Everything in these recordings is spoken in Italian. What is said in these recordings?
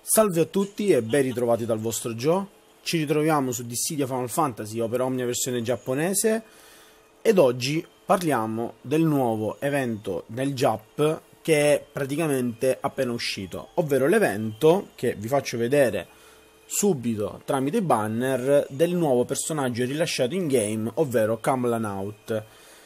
Salve a tutti e ben ritrovati dal vostro Joe. Ci ritroviamo su Dissidia Final Fantasy Opera Omnia versione giapponese ed oggi parliamo del nuovo evento nel Jap che è praticamente appena uscito, ovvero l'evento che vi faccio vedere subito tramite banner del nuovo personaggio rilasciato in game, ovvero Camlanaut.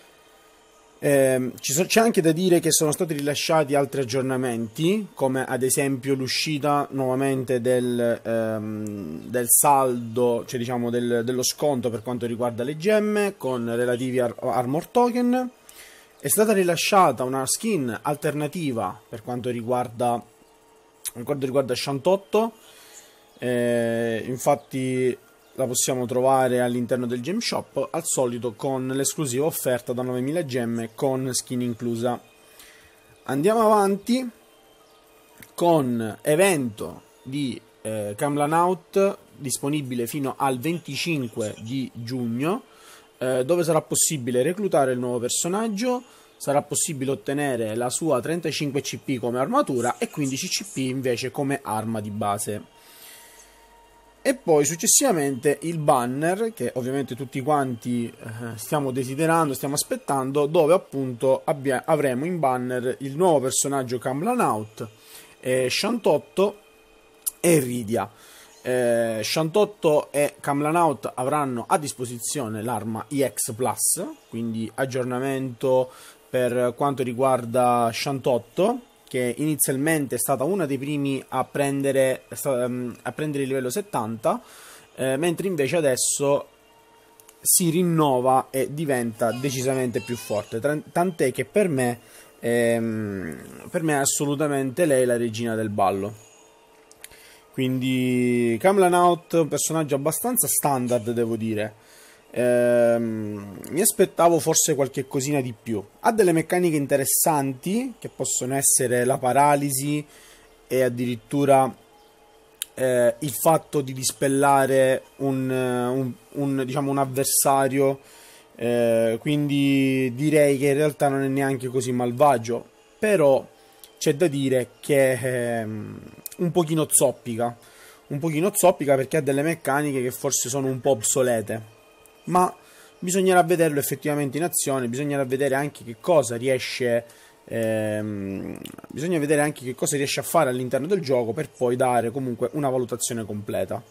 C'è anche da dire che sono stati rilasciati altri aggiornamenti, come ad esempio l'uscita nuovamente del saldo, cioè diciamo dello sconto per quanto riguarda le gemme con relativi armor token. È stata rilasciata una skin alternativa per quanto riguarda Shantotto. Infatti la possiamo trovare all'interno del Gem Shop, al solito con l'esclusiva offerta da 9000 gemme con skin inclusa. Andiamo avanti con evento di Camlanaut disponibile fino al 25 di giugno, dove sarà possibile reclutare il nuovo personaggio, sarà possibile ottenere la sua 35 CP come armatura e 15 CP invece come arma di base. E poi successivamente il banner, che ovviamente tutti quanti stiamo desiderando, stiamo aspettando, dove appunto avremo in banner il nuovo personaggio Camlanaut, Shantotto e Rydia. Shantotto e Camlanaut avranno a disposizione l'arma EX Plus, quindi aggiornamento per quanto riguarda Shantotto, che inizialmente è stata una dei primi a prendere il livello 70, mentre invece adesso si rinnova e diventa decisamente più forte, tant'è che per me è assolutamente lei la regina del ballo. Quindi Camlanaut è un personaggio abbastanza standard, devo dire. Mi aspettavo forse qualche cosina di più. Ha delle meccaniche interessanti che possono essere la paralisi e addirittura il fatto di dispellare diciamo un avversario, quindi direi che in realtà non è neanche così malvagio, però c'è da dire che è un pochino zoppica perché ha delle meccaniche che forse sono un po' obsolete. Ma bisognerà vederlo effettivamente in azione, bisognerà vedere anche che cosa riesce a fare all'interno del gioco per poi dare comunque una valutazione completa.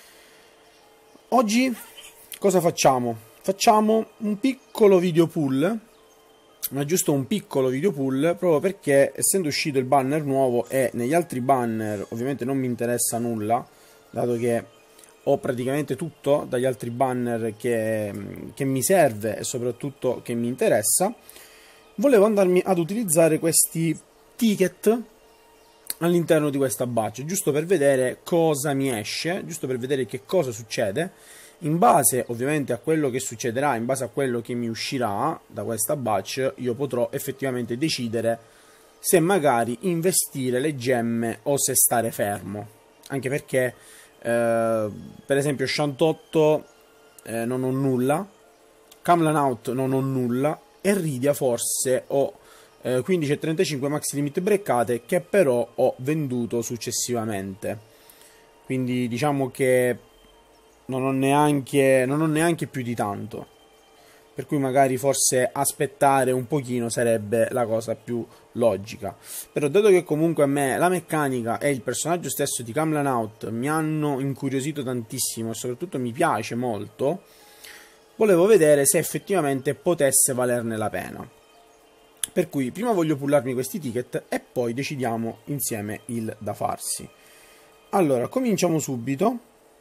Oggi cosa facciamo? Facciamo un piccolo video pull, ma giusto un piccolo video pull, proprio perché essendo uscito il banner nuovo e negli altri banner ovviamente non mi interessa nulla, dato che ho praticamente tutto dagli altri banner che mi serve e soprattutto che mi interessa, volevo andarmi ad utilizzare questi ticket all'interno di questa batch, giusto per vedere cosa mi esce, giusto per vedere che cosa succede. In base ovviamente a quello che succederà, in base a quello che mi uscirà da questa batch, io potrò effettivamente decidere se magari investire le gemme o se stare fermo, anche perché per esempio Shantotto non ho nulla, Camlanaut non ho nulla e Rydia forse ho 15 e 35 max limit breccate che però ho venduto successivamente, quindi diciamo che non ho neanche più di tanto, per cui magari forse aspettare un pochino sarebbe la cosa più logica. Però dato che comunque a me la meccanica e il personaggio stesso di Camlanaut mi hanno incuriosito tantissimo e soprattutto mi piace molto, volevo vedere se effettivamente potesse valerne la pena. Per cui prima voglio pullarmi questi ticket e poi decidiamo insieme il da farsi. Allora, cominciamo subito.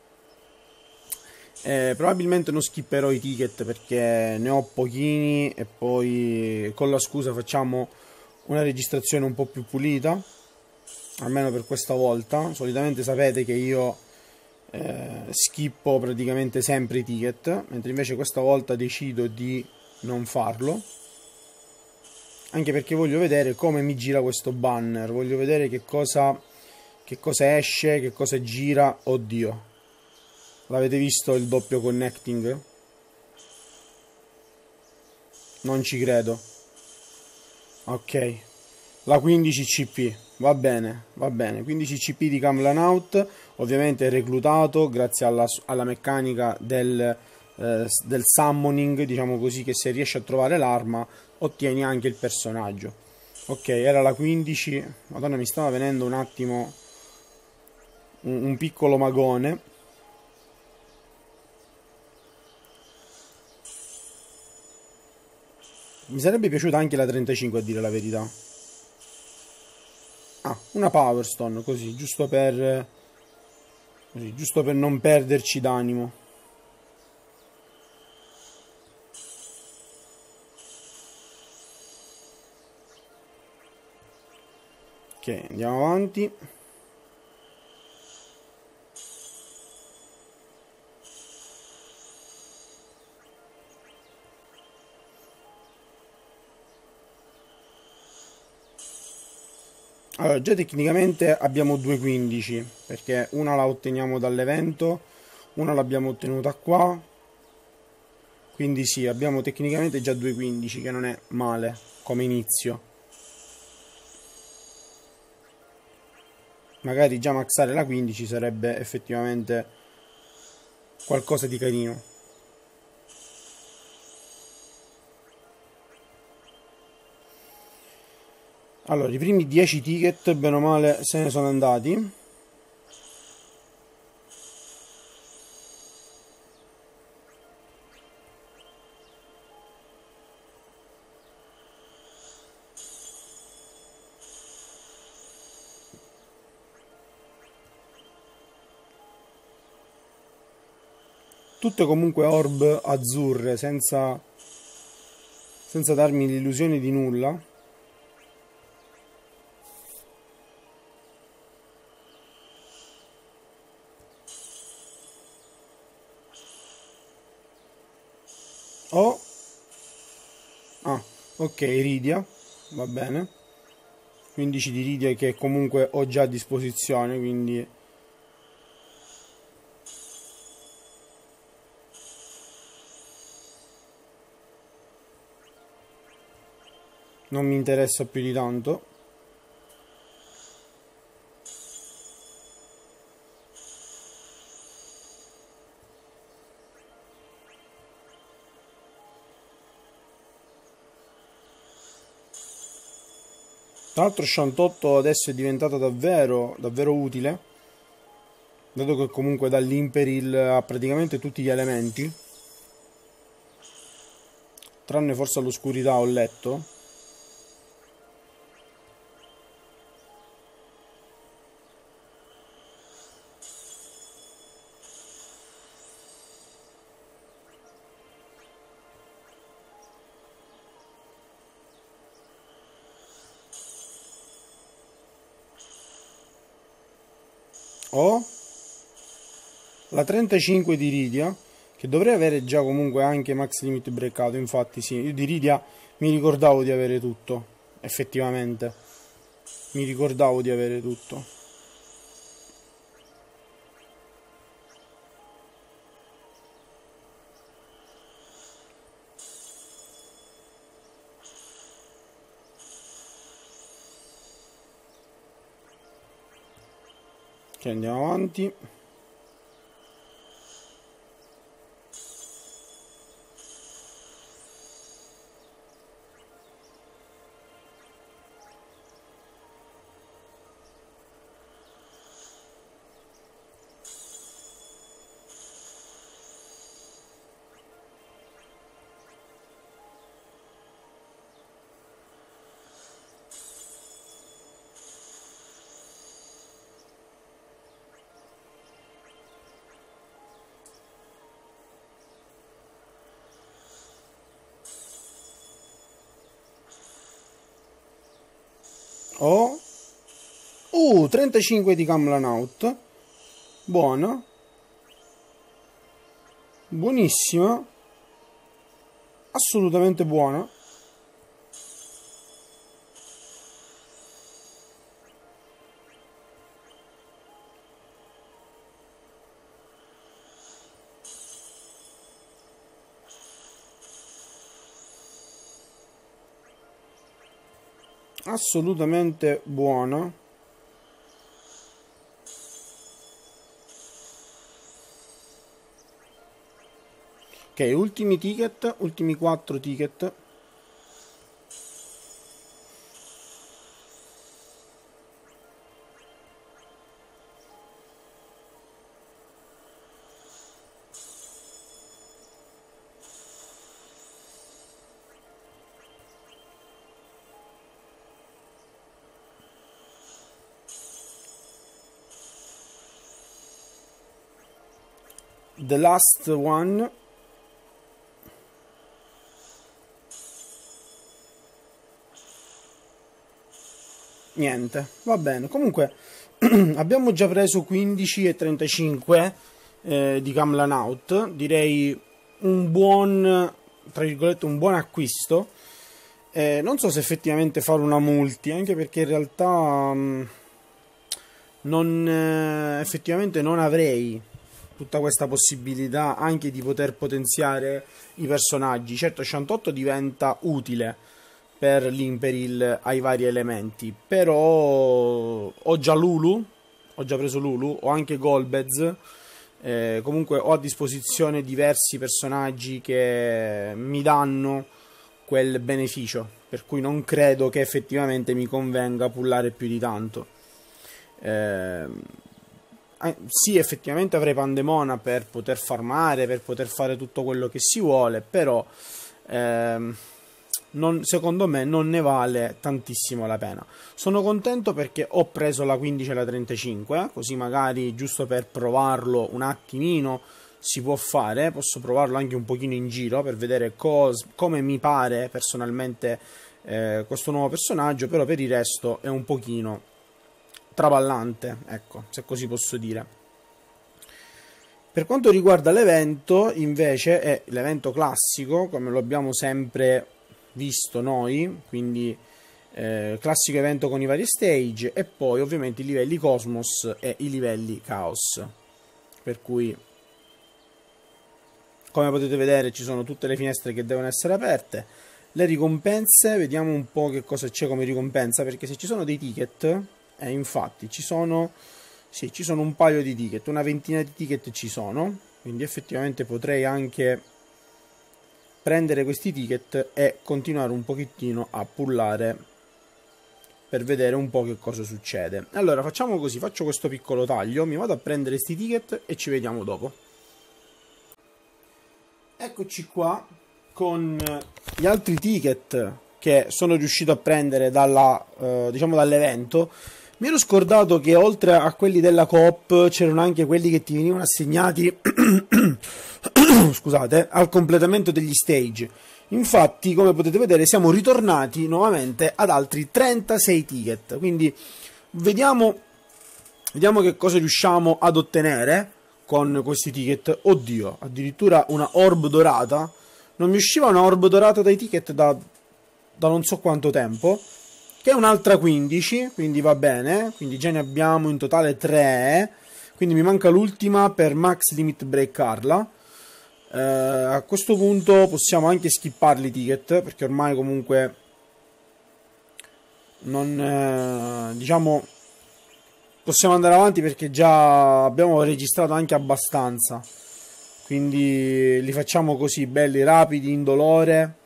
Probabilmente non skipperò i ticket perché ne ho pochini e poi con la scusa facciamo una registrazione un po' più pulita, almeno per questa volta. Solitamente sapete che io skippo praticamente sempre i ticket, mentre invece questa volta decido di non farlo, anche perché voglio vedere come mi gira questo banner, voglio vedere che cosa esce, che cosa gira. Oddio, l'avete visto il doppio connecting? Non ci credo. Ok, La 15 CP, va bene, va bene. 15 CP di Camlanaut, ovviamente reclutato grazie alla meccanica del summoning, diciamo così, che se riesci a trovare l'arma ottieni anche il personaggio. Ok, era la 15. Madonna, mi stava venendo un attimo un piccolo magone. Mi sarebbe piaciuta anche la 35, a dire la verità. Ah, una Power Stone, così, giusto per non perderci d'animo. Ok, andiamo avanti. Allora, già tecnicamente abbiamo due 15, perché una la otteniamo dall'evento, una l'abbiamo ottenuta qua, quindi sì, abbiamo tecnicamente già due 15, che non è male come inizio. Magari già maxare la 15 sarebbe effettivamente qualcosa di carino. Allora, i primi 10 ticket, bene o male, se ne sono andati. Tutte comunque orb azzurre, senza darmi l'illusione di nulla. Oh, ah, ok, Iridia, va bene. 15 di Iridia che comunque ho già a disposizione, quindi non mi interessa più di tanto. Tra l'altro Shantotto adesso è diventata davvero, davvero utile, dato che comunque dall'Imperil ha praticamente tutti gli elementi, tranne forse all'oscurità ho letto. Ho la 35 di Iridia, che dovrei avere già comunque anche Max Limit Breakout, infatti sì, io di Iridia mi ricordavo di avere tutto, effettivamente, mi ricordavo di avere tutto. Ok, andiamo avanti. Ho 35 di Camlanaut, buona, buonissima, assolutamente buona. assolutamente buona. Ok, ultimi ticket, ultimi 4 ticket. The last one. Niente, va bene. Comunque abbiamo già preso 15,35 di Gamlan Out. Direi un buon, tra virgolette, un buon acquisto. Non so se effettivamente fare una multi, anche perché in realtà effettivamente non avrei tutta questa possibilità anche di poter potenziare i personaggi. Certo, Shantotto diventa utile per l'Imperil ai vari elementi, però ho già Lulu, ho già preso Lulu, ho anche Golbez, comunque ho a disposizione diversi personaggi che mi danno quel beneficio, per cui non credo che effettivamente mi convenga pullare più di tanto. Sì, effettivamente avrei Pandemona per poter farmare, per poter fare tutto quello che si vuole, però secondo me non ne vale tantissimo la pena. Sono contento perché ho preso la 15 e la 35, così magari giusto per provarlo un attimino si può fare, posso provarlo anche un pochino in giro per vedere come mi pare personalmente questo nuovo personaggio, però per il resto è un pochino traballante, ecco, se così posso dire. Per quanto riguarda l'evento, invece, è l'evento classico, come lo abbiamo sempre visto noi, quindi classico evento con i vari stage, e poi ovviamente i livelli Cosmos e i livelli Chaos. Per cui, come potete vedere, ci sono tutte le finestre che devono essere aperte. Le ricompense, vediamo un po' che cosa c'è come ricompensa, perché se ci sono dei ticket, infatti ci sono un paio di ticket, una ventina di ticket ci sono, quindi effettivamente potrei anche prendere questi ticket e continuare un pochettino a pullare per vedere un po' che cosa succede. Allora facciamo così, faccio questo piccolo taglio, mi vado a prendere questi ticket e ci vediamo dopo. Eccoci qua con gli altri ticket che sono riuscito a prendere dall'evento. Mi ero scordato che oltre a quelli della Coop c'erano anche quelli che ti venivano assegnati scusate, al completamento degli stage. Infatti, come potete vedere, siamo ritornati nuovamente ad altri 36 ticket. Quindi vediamo che cosa riusciamo ad ottenere con questi ticket. Oddio, addirittura una orb dorata. Non mi usciva una orb dorata dai ticket da non so quanto tempo, che è un'altra 15, quindi va bene, quindi già ne abbiamo in totale 3, quindi mi manca l'ultima per Max Limit Break Carla. A questo punto possiamo anche skipparli i ticket, perché ormai comunque non diciamo possiamo andare avanti, perché già abbiamo registrato anche abbastanza, quindi li facciamo così, belli, rapidi, indolore.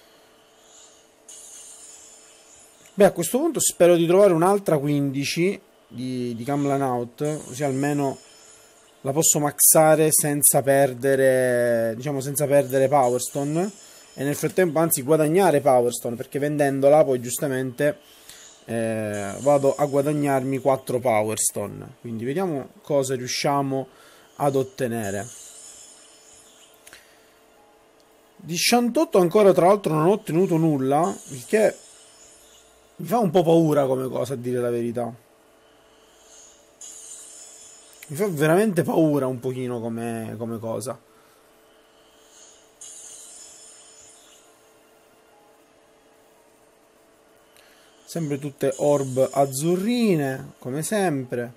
Beh, a questo punto spero di trovare un'altra 15 di Gamlan Out, così almeno la posso maxare senza perdere, senza perdere Power Stone, e nel frattempo anzi guadagnare Power Stone, perché vendendola poi giustamente vado a guadagnarmi 4 Power Stone. Quindi vediamo cosa riusciamo ad ottenere. Di Shantotto ancora tra l'altro non ho ottenuto nulla, il che mi fa un po' paura come cosa, a dire la verità. Mi fa veramente paura un pochino come cosa. Sempre tutte orb azzurrine, come sempre.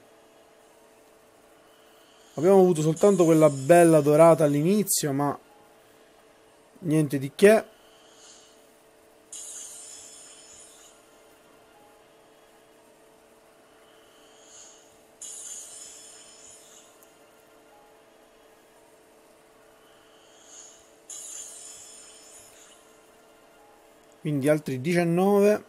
Abbiamo avuto soltanto quella bella dorata all'inizio, ma niente di che. quindi altri 19.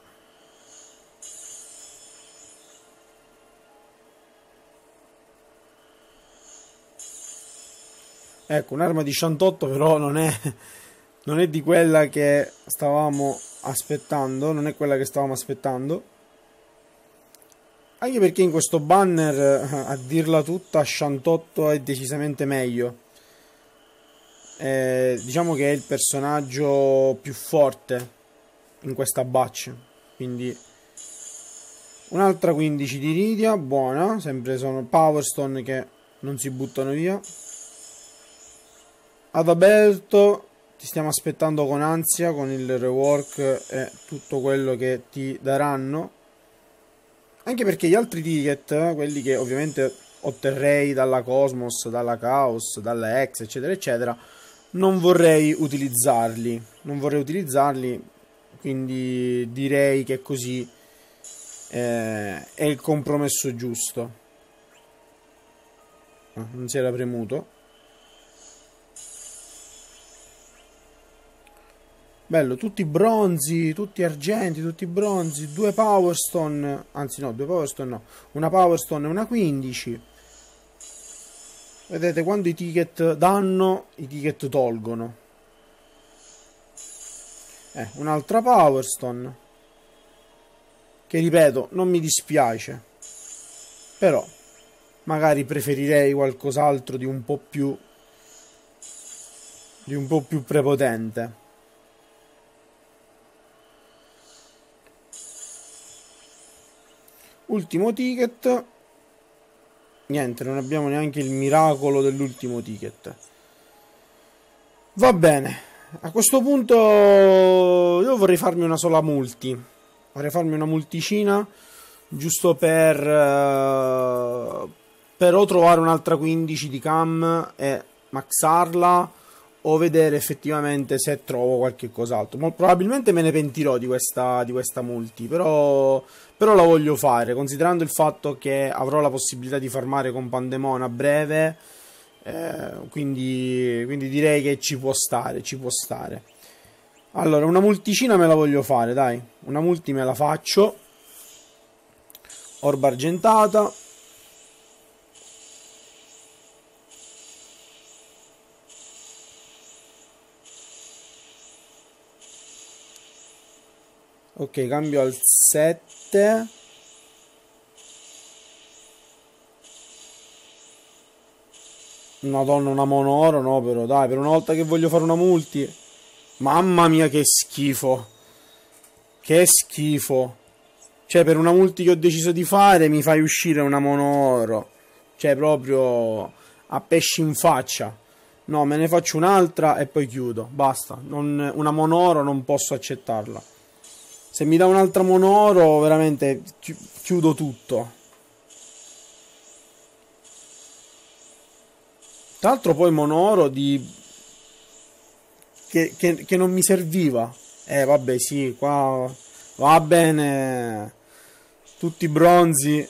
Ecco, un'arma di 108 però non è di quella che stavamo aspettando, non è quella che stavamo aspettando. Anche perché in questo banner, a dirla tutta, Shantotto è decisamente meglio. Diciamo che è il personaggio più forte in questa batch. Quindi un'altra 15 di Iridia, buona. Sempre sono Power Stone che non si buttano via. Adalberto, ti stiamo aspettando con ansia con il rework e tutto quello che ti daranno. Anche perché gli altri ticket, quelli che ovviamente otterrei dalla Cosmos, dalla Chaos, dalla X, eccetera, eccetera, non vorrei utilizzarli. Non vorrei utilizzarli, quindi direi che così è il compromesso giusto. Non si era premuto. Bello, tutti bronzi, tutti argenti, tutti bronzi, 2 Power Stone, anzi no, 2 Power Stone no, una Power Stone e una 15. Vedete, quando i ticket danno, i ticket tolgono. Un'altra Power Stone, che ripeto, non mi dispiace, però magari preferirei qualcos'altro di un po' più prepotente. Ultimo ticket. Niente, non abbiamo neanche il miracolo dell'ultimo ticket. Va bene. A questo punto io vorrei farmi una sola multi. Vorrei farmi una multicina giusto per o trovare un'altra 15 di cam e maxarla, o vedere effettivamente se trovo qualche cos'altro. Probabilmente me ne pentirò di questa multi, però la voglio fare, considerando il fatto che avrò la possibilità di farmare con Pandemon a breve, quindi direi che ci può stare. Allora, una multicina me la voglio fare, dai, una multi me la faccio. Orba argentata. Ok, cambio al 7. Madonna, una monoro, no, però dai, per una volta che voglio fare una multi. Mamma mia, che schifo. Che schifo. Cioè, per una multi che ho deciso di fare, mi fai uscire una monoro. Cioè, proprio a pesci in faccia. No, me ne faccio un'altra e poi chiudo. Basta. Una monoro non posso accettarla. Se mi dà un'altra monoro, veramente chiudo tutto. Tra l'altro poi monoro che non mi serviva. Vabbè, sì, qua va bene. Tutti bronzi.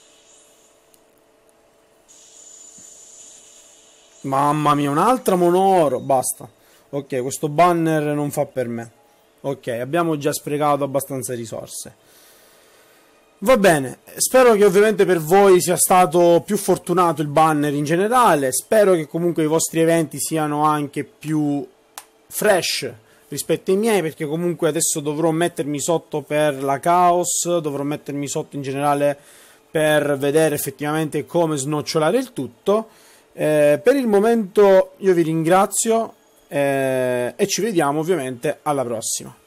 Mamma mia, un'altra monoro. Basta. Ok, questo banner non fa per me. Ok, abbiamo già sprecato abbastanza risorse. Va bene, spero che ovviamente per voi sia stato più fortunato il banner in generale. Spero che comunque i vostri eventi siano anche più fresh rispetto ai miei, perché comunque adesso dovrò mettermi sotto per la Chaos, dovrò mettermi sotto in generale per vedere effettivamente come snocciolare il tutto. Per il momento io vi ringrazio e ci vediamo ovviamente alla prossima.